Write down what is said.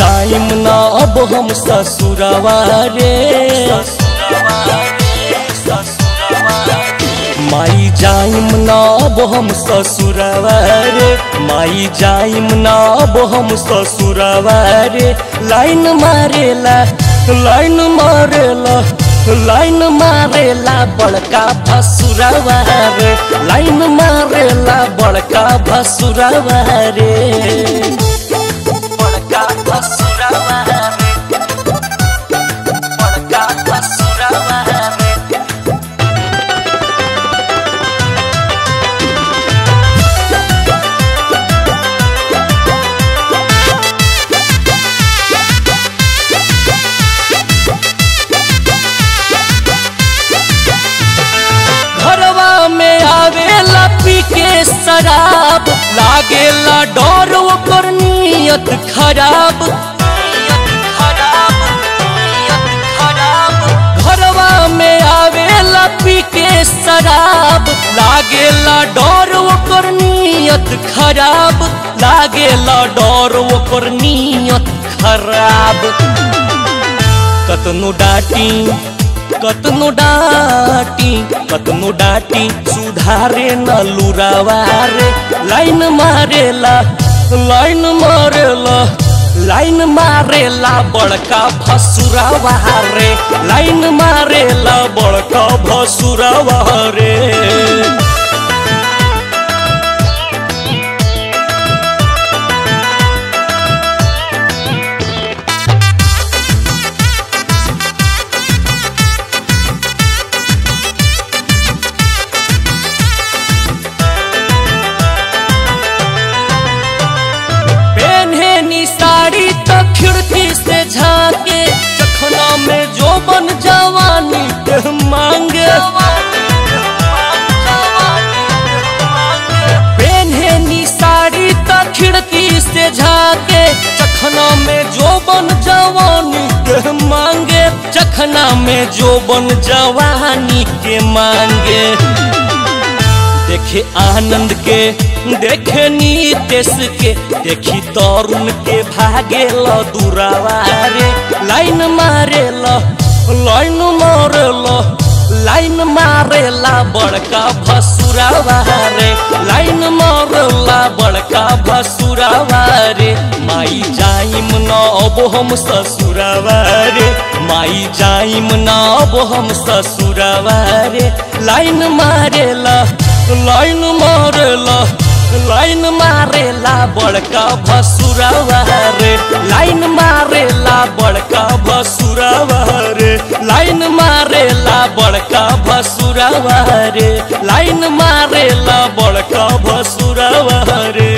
जाइम ना अब हम ससुरवा रे, माई जाइम ना अब हम ससुरवा रे, माई जाइम ना अब हम ससुरवा रे। लाइन मारेला लाइन मारेला लाइन मारेला बड़का भसुरवा रे, लाइन मारेला बड़का भसुरवा रे, बड़का भसुरवा रे, बड़का भसुरवा रे। आवेला पी के शराब, लागेला डर ओकर नियत खराब, घरवा में आवेला पी के शराब, लागेला डर ओकर नियत खराब, लागेला डर ओकर नियत खराब। कतनो डांटी कतनो डांटी कतनो डांटी सुधारे न लुरावा रे। लाइन मारेला लाइन मारेला लाइन मारेला बड़का भसुरवा रे, लाइन मारेला बड़का भसुरवा रे। साड़ी तो खिड़की से झांके, चखना में जो बन जवानी के मांगे, पहने साड़ी तो खिड़की से झांके, चखना में जो बन जवानी के मांगे, चखना में जो बन जवानी के मांगे। देखे आनंद के देखे नीतेश के, देखी तरुण के भागे दूरावा रे। लाइन मारेला लाइन मारेला लाइन मारेला बड़का भसुरवा रे, लाइन मारेला बड़का भसुरवा रे। माई जाइम ना अब हम ससुरवा रे, माई जाइम ना अब हम ससुरवा रे। लाइन मारेला लाइन मारेला लाइन मारेला बड़का भसुरवा रे, लाइन मारेला बड़का भसुरवा रे, लाइन मारेला बड़का भसुरवा रे, लाइन मारेला बड़का भसुरवा रे।